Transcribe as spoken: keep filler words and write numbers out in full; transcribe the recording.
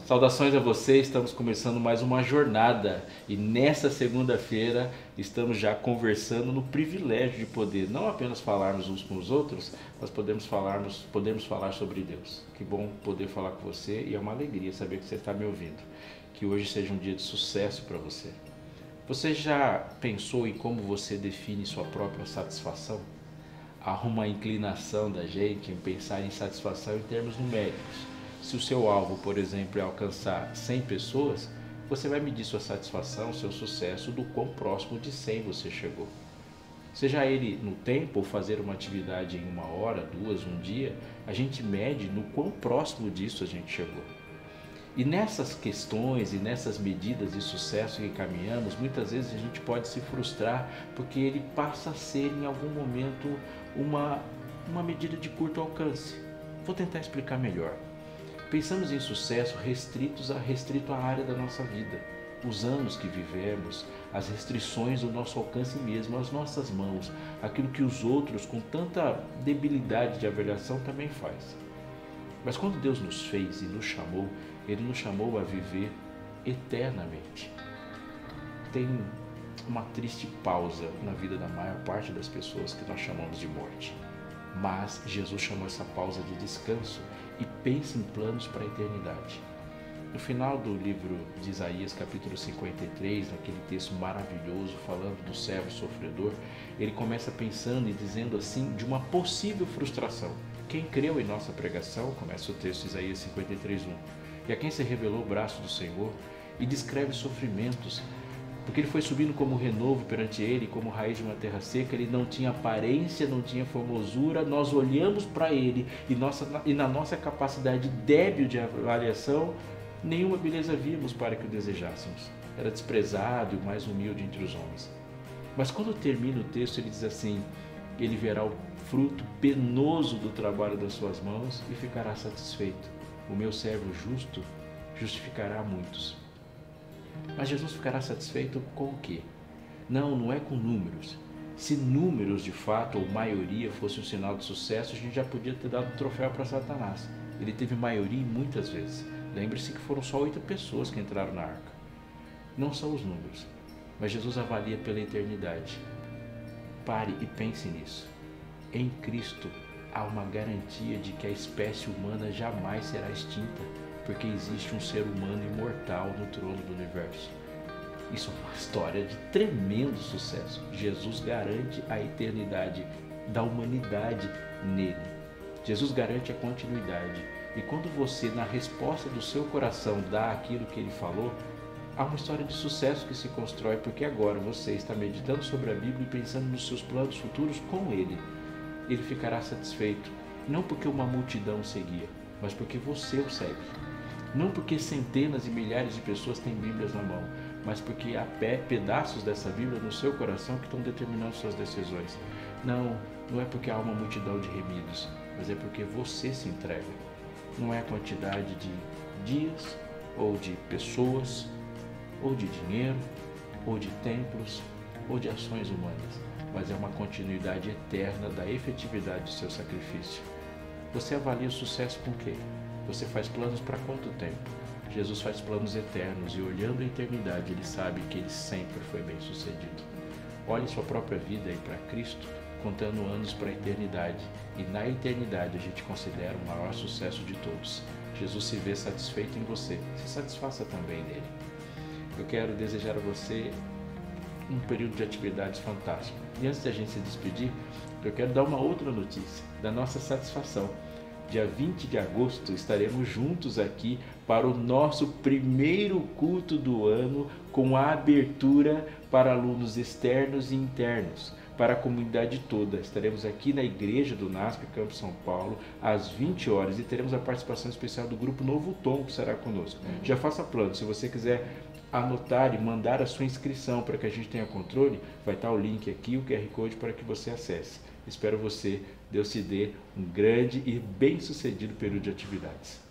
Saudações a você, estamos começando mais uma jornada e nessa segunda-feira estamos já conversando no privilégio de poder não apenas falarmos uns com os outros, mas podemos falarmos, podemos falar sobre Deus. Que bom poder falar com você e é uma alegria saber que você está me ouvindo. Que hoje seja um dia de sucesso para você. Você já pensou em como você define sua própria satisfação? Há uma inclinação da gente em pensar em satisfação em termos numéricos. Se o seu alvo, por exemplo, é alcançar cem pessoas, você vai medir sua satisfação, seu sucesso, do quão próximo de cem você chegou. Seja ele no tempo ou fazer uma atividade em uma hora, duas, um dia, a gente mede no quão próximo disso a gente chegou. E nessas questões e nessas medidas de sucesso que caminhamos, muitas vezes a gente pode se frustrar porque ele passa a ser em algum momento uma, uma medida de curto alcance. Vou tentar explicar melhor. Pensamos em sucesso restritos a, restrito à área da nossa vida, os anos que vivemos, as restrições do nosso alcance mesmo, as nossas mãos, aquilo que os outros com tanta debilidade de avaliação também faz. Mas quando Deus nos fez e nos chamou, Ele nos chamou a viver eternamente. Tem uma triste pausa na vida da maior parte das pessoas que nós chamamos de morte. Mas Jesus chamou essa pausa de descanso e pensa em planos para a eternidade. No final do livro de Isaías, capítulo cinquenta e três, naquele texto maravilhoso falando do servo sofredor, ele começa pensando e dizendo assim de uma possível frustração. Quem creu em nossa pregação, começa o texto de Isaías cinquenta e três, um, e a quem se revelou o braço do Senhor, e descreve sofrimentos, porque ele foi subindo como renovo perante ele, como raiz de uma terra seca. Ele não tinha aparência, não tinha formosura. Nós olhamos para ele e, nossa, e na nossa capacidade débil de avaliação, nenhuma beleza víamos para que o desejássemos. Era desprezado e o mais humilde entre os homens. Mas quando termina o texto, ele diz assim: ele verá o fruto penoso do trabalho das suas mãos e ficará satisfeito. O meu servo justo justificará a muitos. Mas Jesus ficará satisfeito com o quê? Não, não é com números. Se números de fato ou maioria fosse um sinal de sucesso, a gente já podia ter dado troféu para Satanás. Ele teve maioria muitas vezes. Lembre-se que foram só oito pessoas que entraram na arca. Não são os números, mas Jesus avalia pela eternidade. Pare e pense nisso. Em Cristo há uma garantia de que a espécie humana jamais será extinta, porque existe um ser humano imortal no trono do universo. Isso é uma história de tremendo sucesso. Jesus garante a eternidade da humanidade nele. Jesus garante a continuidade. E quando você, na resposta do seu coração, dá aquilo que ele falou, há uma história de sucesso que se constrói, porque agora você está meditando sobre a Bíblia e pensando nos seus planos futuros com ele. Ele ficará satisfeito, não porque uma multidão seguia, mas porque você o segue. Não porque centenas e milhares de pessoas têm Bíblias na mão, mas porque há pedaços dessa Bíblia no seu coração que estão determinando suas decisões. Não, não é porque há uma multidão de remidos, mas é porque você se entrega. Não é a quantidade de dias, ou de pessoas, ou de dinheiro, ou de templos, ou de ações humanas, mas é uma continuidade eterna da efetividade do seu sacrifício. Você avalia o sucesso com o quê? Você faz planos para quanto tempo? Jesus faz planos eternos e olhando a eternidade, ele sabe que ele sempre foi bem sucedido. Olhe sua própria vida aí para Cristo, contando anos para a eternidade. E na eternidade a gente considera o maior sucesso de todos. Jesus se vê satisfeito em você. Se satisfaça também nele. Eu quero desejar a você um período de atividades fantástico. E antes de a gente se despedir, eu quero dar uma outra notícia da nossa satisfação. Dia vinte de agosto estaremos juntos aqui para o nosso primeiro culto do ano, com a abertura para alunos externos e internos, para a comunidade toda. Estaremos aqui na igreja do NASP Campo São Paulo às vinte horas e teremos a participação especial do grupo Novo Tom, que estará conosco. Já faça plano, se você quiser anotar e mandar a sua inscrição para que a gente tenha controle, vai estar o link aqui, o Q R Code para que você acesse. Espero você. Deus te dê um grande e bem-sucedido período de atividades.